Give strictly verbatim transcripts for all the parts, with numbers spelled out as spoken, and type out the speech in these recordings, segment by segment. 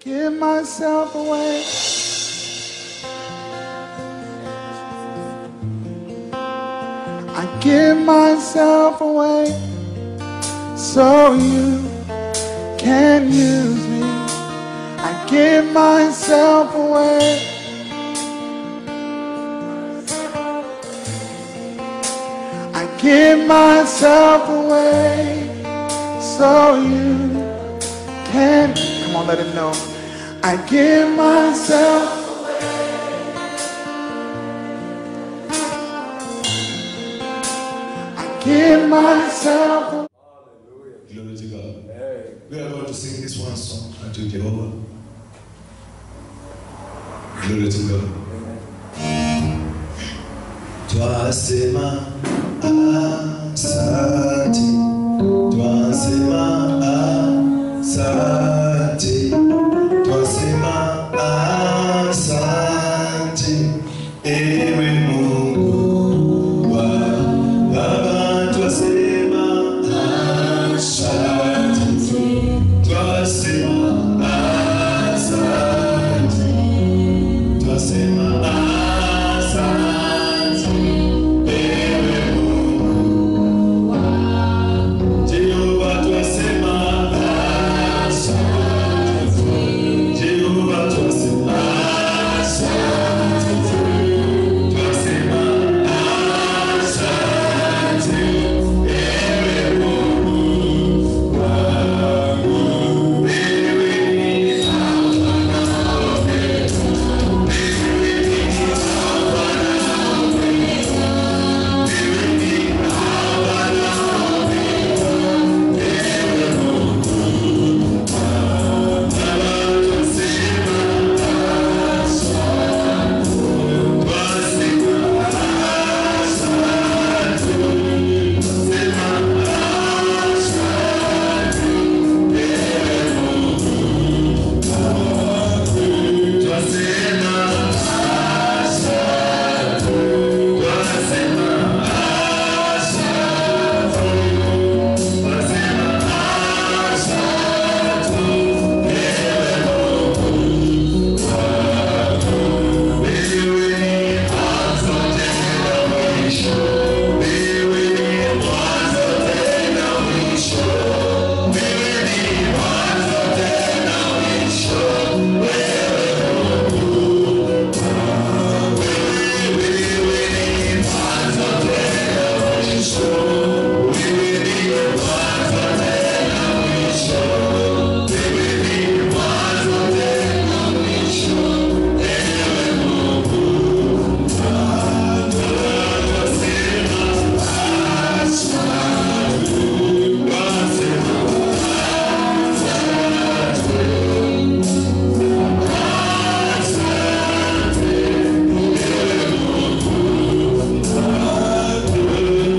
give myself away. I give myself away so you can use me. I give myself away. I give myself away so you can. Come on, let him know. I give myself. I give myself away. Glory to God. We are going to sing this one song unto Jehovah. Glory to God. Twasema asante, twasema asante, twasema asante, ewe Mungu wa Baba, twasema asante, twasema asante, twasema asante, ewe Mungu wa Jehova, twasema asante, Jehova, twasema asante, twasema asante, ewe Mungu wangu, wewe ni Alpha na Omega, wewe ni Alpha na Omega, wewe ni Alpha na Omega, ewe Mungu Baba, twasema asante, twasema asante, twasema asante, ewe Mungu wangu, twasema asante, twasema asante, twasema asante, ewe Mungu wangu, wewe ni mwanzo tena mwisho, wewe ni mwanzo tena mwisho, wewe ni mwanzo tena mwisho, wewe Mungu wangu, wewe ni mwanzo tena mwisho, wewe ni mwanzo tena mwisho, wewe ni mwanzo tena mwisho, ewe Mungu wangu, twasema asante, twasema asante, ewe Mungu wangu.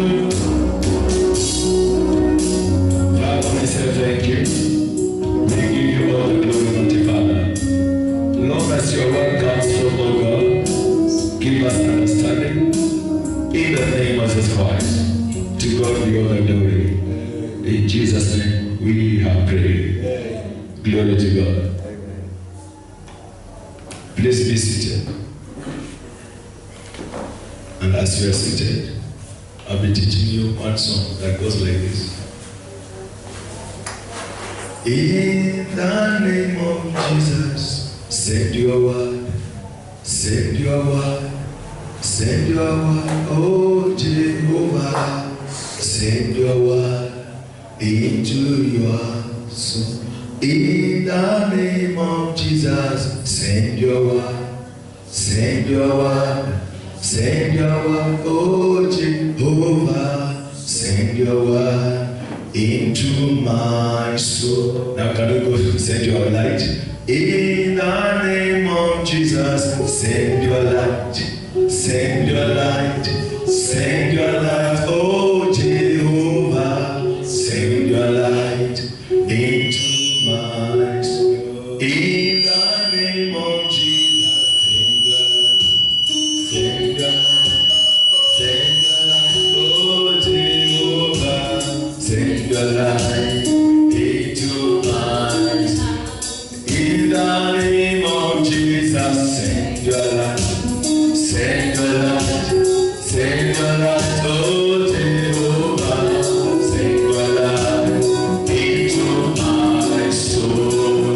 Father, we say thank you. We give you all the glory, mighty Father. Long as your word comes from, O God, give us understanding. In the name of Jesus Christ, to God be all the glory. In Jesus' name, we have prayed. Glory to God. Please be seated. And as you are seated, I'll be teaching you one song that goes like this. In the name of Jesus, send your word, send your word, send your word, oh Jehovah, send your word into your soul. In the name of Jesus, send your word, send your word, send your word, oh Jehovah, send your word into my soul. Now can you go send your light? In the name of Jesus, send your light, send your light, send your light, oh Jehovah, send your light into my soul. In the name of Jesus, send your light, send your light, send your light, oh Jehovah, send your light into my soul. In the the name of Jesus, send your light, send your light, send your light, oh Jehovah, send your light into my soul.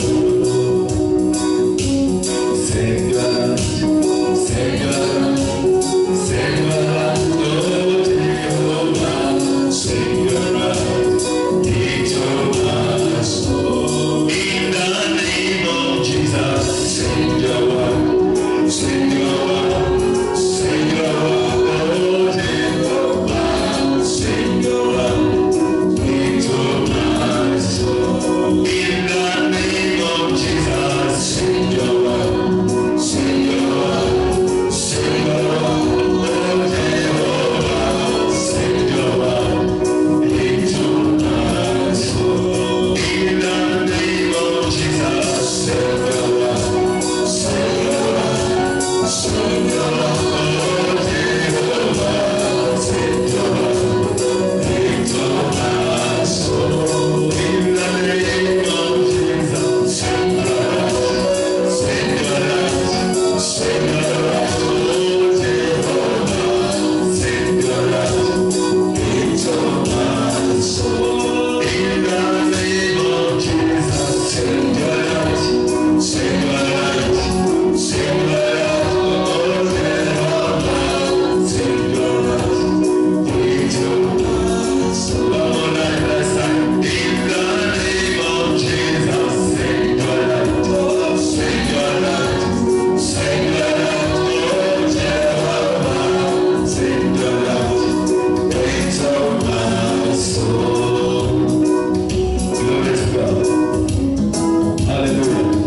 Send your light, send your light, send your light, oh Jehovah, send your light into my soul. In the name of Jesus, send your word, send your word, send your word, oh Jehovah, send your word into my soul. In the name of Jesus, send your word, send your word, send your word, oh Jehovah, send your word into my soul. In the name of Jesus, send your word, send your word, send your word, oh Jehovah, send your word into my soul. In the name of Jesus, send your word, send your word, send your word, oh Jehovah, send your word into my soul. In the name of Jesus, send your light, send your light, send your light, oh Jehovah, send your light into my soul. One more night, last time. In the name of Jesus, send your light, oh, send your light, send your light, oh Jehovah, send your light into my soul. Glory to God. Hallelujah.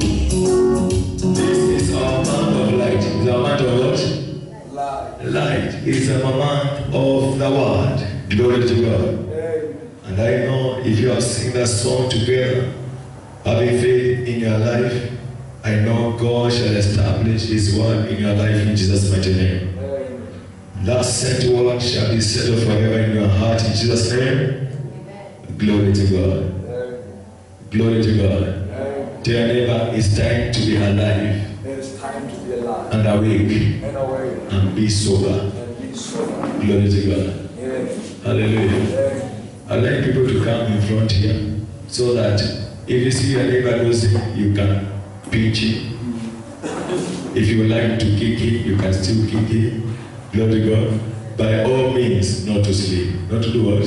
This is our month of light. It's our month of what? Light. Light is a month of the word. Glory to God. And I know if you have sing that song together, having faith in your life, I know God shall establish His word in your life in Jesus' mighty name. That sent word shall be settled forever in your heart in Jesus' name. Glory to God. Glory to God. Tell your neighbor, it's time to be alive It is time to be alive and awake and awake and be sober. and be sober. Glory to God. Yes. Hallelujah. I'd like people to come in front here so that if you see your neighbor losing, you can pinch him. If you would like to kick him, you can still kick him. Glory to God. By all means, not to sleep. Not to do what?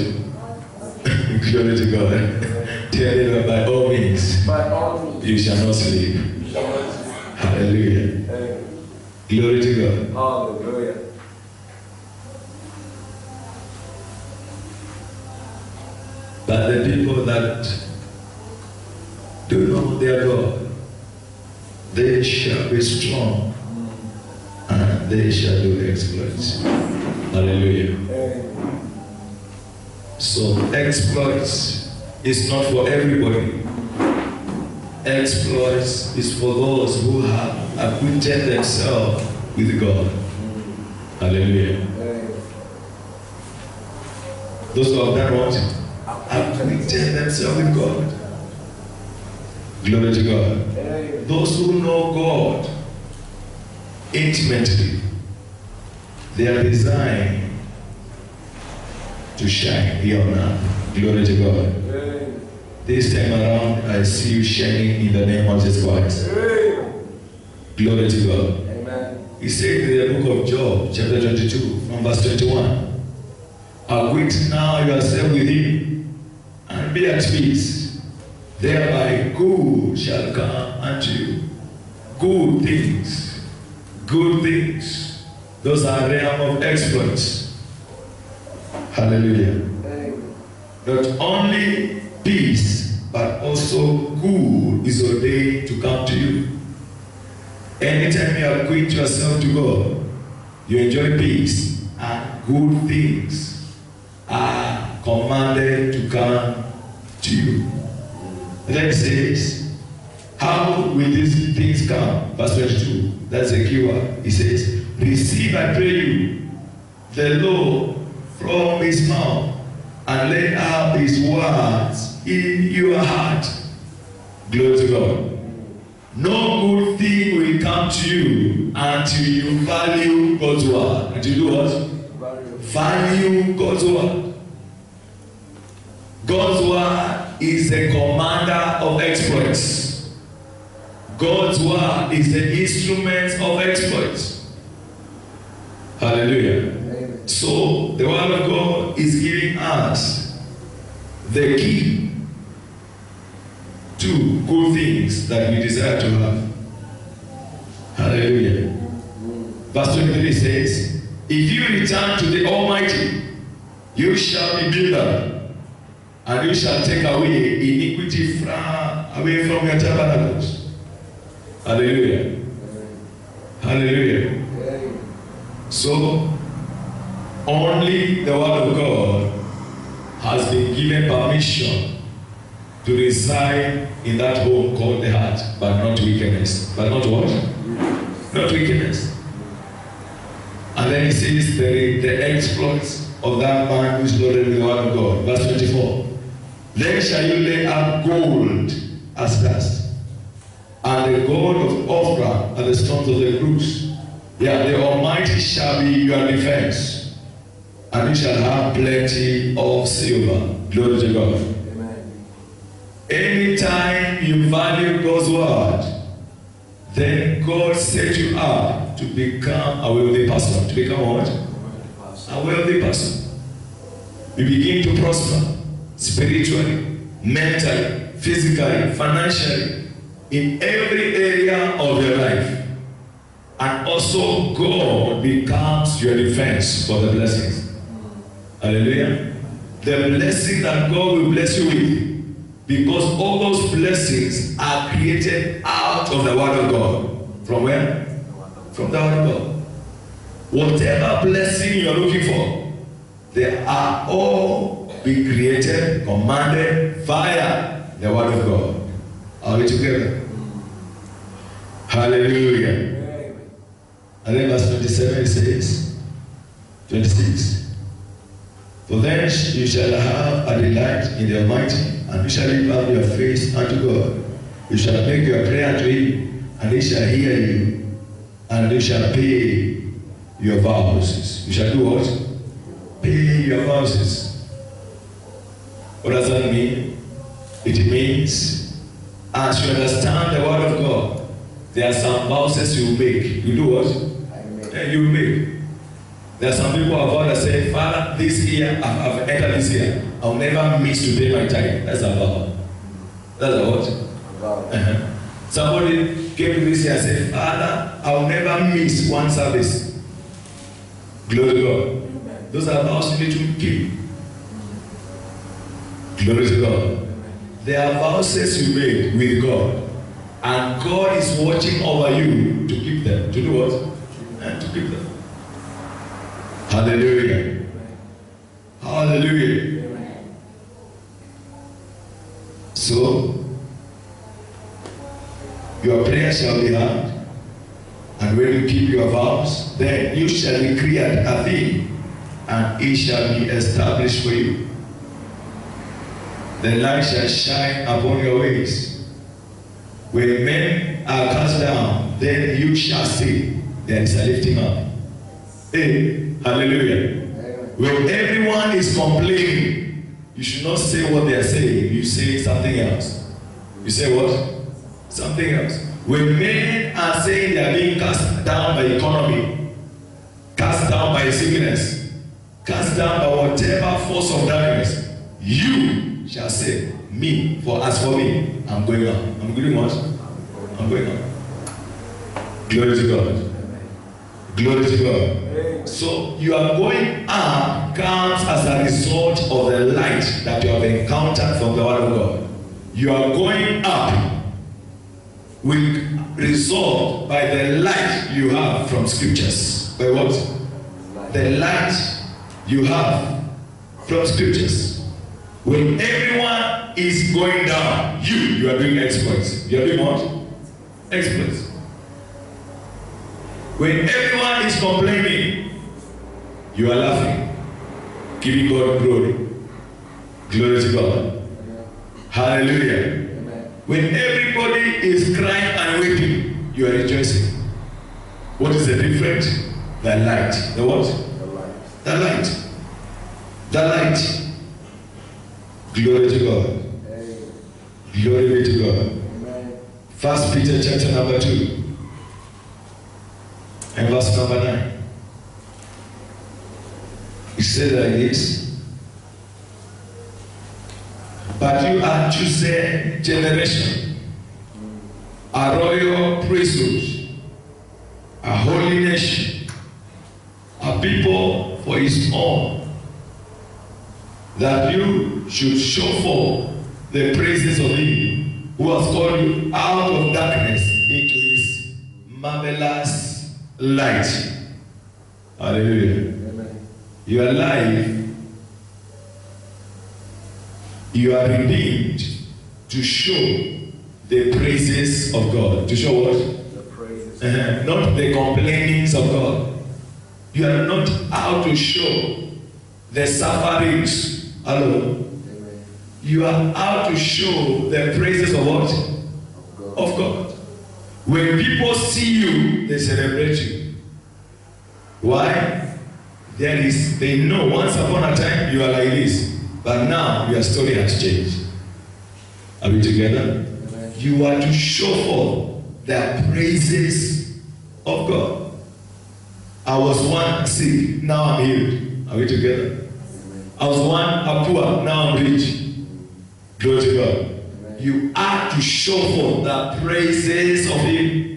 Glory to God. Tell your neighbor, by all means, By all means, you shall not sleep. you shall not sleep. Hallelujah. Amen. Glory to God. Hallelujah. But the people that do know their God, they shall be strong and they shall do exploits. Hallelujah. Amen. So exploits is not for everybody. Exploits is for those who have acquainted themselves with God. Hallelujah. Amen. Those who have done what? Acquainted themselves with God. Glory to God. Amen. Those who know God intimately, they are designed to shine here on earth. Glory to God. Amen. This time around, I see you shining in the name of Jesus Christ. Amen. Glory to God. Amen. He said in the book of Job, chapter twenty-two, from verse twenty-one, acquaint now yourself with him, and be at peace. Thereby good shall come unto you. Good things. Good things. Those are realm of exploits. Hallelujah. Amen. Not only peace, but also good is ordained to come to you. Anytime you acquaint yourself to God, you enjoy peace, and good things are commanded to come to you. Then it says, how will these things come? Verse twenty-two, that's a keyword. He says, receive, I pray you, the law from his mouth, and lay out his words in your heart. Glory to God. No good thing will come to you until you value God's word. Until you do what? Value God's word. God's word is the commander of exploits. God's word is the instrument of exploits. Hallelujah. Amen. So the word of God is giving us the key to good things that we desire to have. Hallelujah. Verse twenty-three says, if you return to the Almighty, you shall be builder, and you shall take away iniquity from away from your tabernacles. Hallelujah. Hallelujah. So, only the word of God has been given permission to reside in that home called the heart, but not wickedness. But not what? Not wickedness. And then he says the, the exploits of that man who is loaded with the word of God. Verse twenty-four. Then shall you lay up gold as dust, and the gold of Ophir and the stones of the brooks. Yeah, the Almighty shall be your defense, and you shall have plenty of silver. Glory to God. Amen. Anytime you value God's word, then God set you up to become a wealthy person. To become what? A wealthy person. You begin to prosper spiritually, mentally, physically, financially, in every area of your life. And also God becomes your defense for the blessings. Hallelujah. The blessing that God will bless you with, because all those blessings are created out of the word of God. From where? From the word of God. Whatever blessing you are looking for, they are all be created, commanded via the word of God. Are we together? Hallelujah. And then verse twenty-seven says, twenty-six. For then you shall have a delight in the Almighty, and you shall lift up your face unto God. You shall make your prayer to Him, and He shall hear you, and you shall pay your vows. You shall do what? Pay your vows. What does that mean? It means, as you understand the word of God, there are some vows you make. You do what? Yeah, you make. There are some people who have vowed that say, Father, this year, I've, I've entered this year, I'll never miss to pay my tithe. That's a vow. That's a what? Wow. Uh-huh. Somebody came to this year and said, Father, I'll never miss one service. Glory to God. Amen. Those are vows you need to keep. Glory to God. There are vows you made with God, and God is watching over you to keep them. To do what? And to keep them. Hallelujah. Hallelujah. So, your prayer shall be heard, and when you keep your vows, then you shall decree a thing, and it shall be established for you. The light shall shine upon your ways. When men are cast down, then you shall see there is a lifting up. Hey, hallelujah. Amen. When everyone is complaining, you should not say what they are saying. You say something else. You say what? Something else. When men are saying they are being cast down by economy, cast down by sickness, cast down by whatever force of darkness, you shall say, me, for as for me, I'm going up. I'm doing what? I'm going up. Glory to God. Glory to God. So you are going up comes as a result of the light that you have encountered from the word of God. You are going up with result by the light you have from scriptures. By what? The light you have from scriptures. When everyone is going down, you, you are doing exploits. You are doing what? Exploits. When everyone is complaining, you are laughing, giving God glory. Glory to God. Hallelujah. When everybody is crying and weeping, you are rejoicing. What is the difference? The light. The what? The light. The light. The light. Glory to God. Amen. Glory be to God. Amen. First Peter chapter number two and verse number nine. It says like this. But you are chosen generation, a royal priesthood, a holy nation, a people for his own, that you should show forth the praises of him who has called you out of darkness into his marvelous light. Hallelujah. Amen. You are alive. You are redeemed to show the praises of God. To show what? The praises. Uh-huh. Not the complainings of God. You are not out to show the sufferings alone. Amen. You are out to show the praises of what? Of God. Of God. When people see you, they celebrate you. Why? There is, they know once upon a time you are like this, but now your story has changed. Are we together? Amen. You are to show forth the praises of God. I was one sick, now I'm healed. Are we together? Amen. I was one a poor, now I'm rich. Glory to God. Amen. You are to show forth the praises of Him.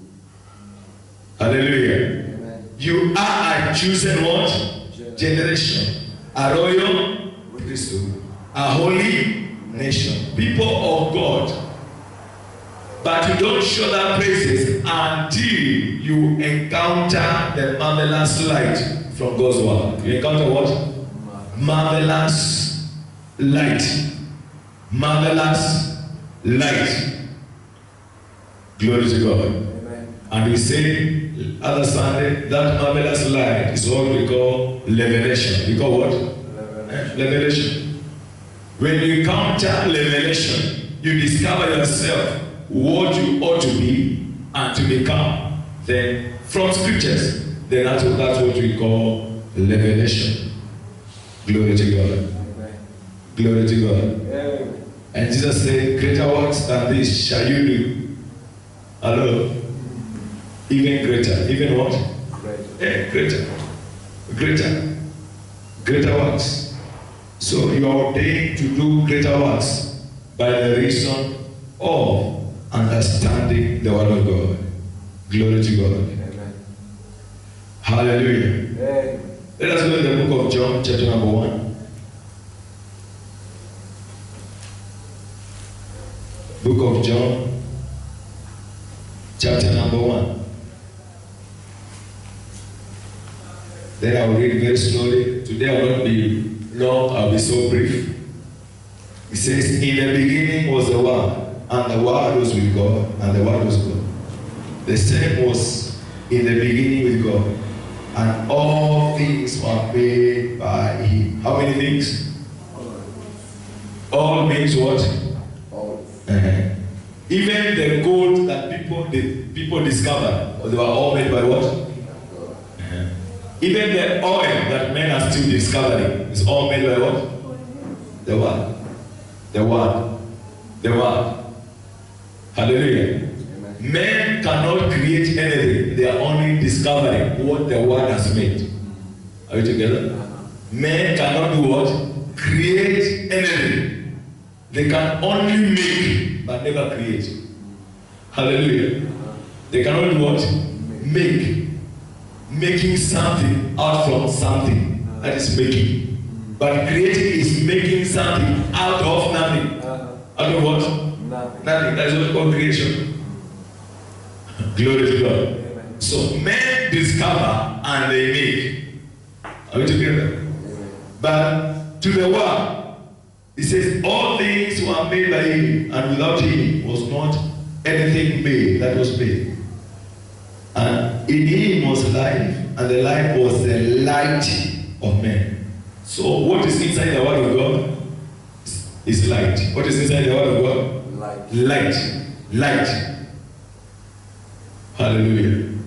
Hallelujah. Amen. You are a chosen what? Generation. A royal priesthood. A holy nation. People of God. But you don't show that praises until you encounter the marvelous light from God's word. You encounter what? Marvelous light. Marvelous light. Glory to God. Amen. And we say other Sunday that marvelous light is what we call revelation. We call what? Revelation. Revelation. When you encounter revelation, you discover yourself what you ought to be and to become. Then from scriptures, then that's what, that's what we call revelation. Glory to God. Amen. Glory to God. Amen. And Jesus said, greater works than this shall you do. Hello? Even greater. Even what? Great. Yeah, greater. Greater. Greater works. So you are ordained to do greater works by the reason of understanding the word of God. Glory to God. Amen. Hallelujah. Amen. Let us go to the book of John, chapter number one. Book of John, chapter number one. Then I will read very slowly. Today I will not be long, I will be so brief. It says, in the beginning was the Word, and the Word was with God, and the Word was God. The same was in the beginning with God, and all things were made by Him. How many things? All means what? All. Uh-huh. Even the gold that people the people discovered, they were all made by what? Uh-huh. Even the oil that men are still discovering is all made by what? The Word. The Word. The Word. Hallelujah. Amen. Men cannot create anything. They are only discovering what the Word has made. Are you together? Men cannot do what? Create anything. They can only make, but never create. Hallelujah. They cannot do what? Make. Making something out from something. That is making. But creating is making something out of nothing. Out of what? Nothing. Nothing. That is what we call creation. Glory to God. Amen. So men discover and they make. Are we together? Amen. But to the Word, it says, all things were made by Him, and without Him was not anything made that was made. And in Him was life, and the life was the light of men. So what is inside the Word of God is light. What is inside the Word of God? Light. Light. Light. Hallelujah.